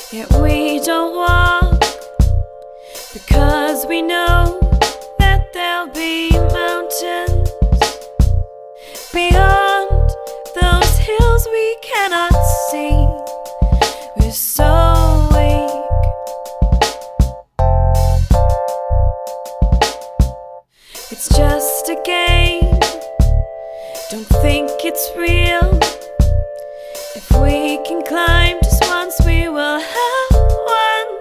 Yet we don't walk, because we know that there'll be mountains beyond those hills we cannot see. We're so weak. It's just a game, don't think it's real. If we can climb just once, we will have won.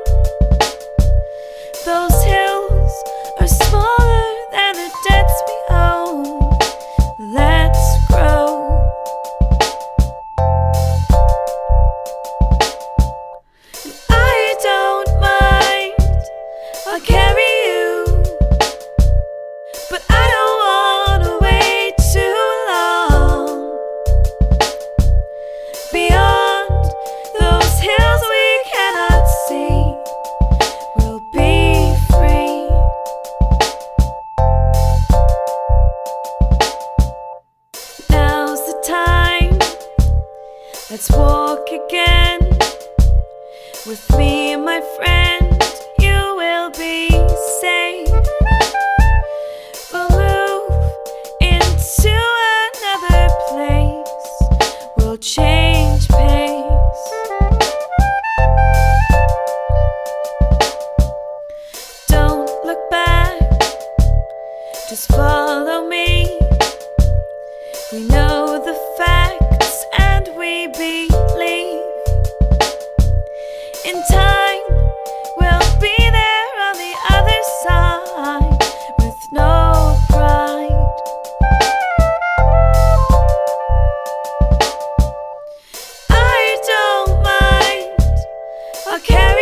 Those hills are smaller than the debts we owe. Let's grow. And I don't mind, I'll carry you, but I don't wanna wait too long. Beyond those hills we cannot see, we'll be free. Now's the time, let's walk again. With me and my friend, you will be safe. We'll move into another place, we'll change pace. Don't look back, just follow me. We know the facts and we believe. In time, we'll be there on the other side with no pride. I don't mind, I'll carry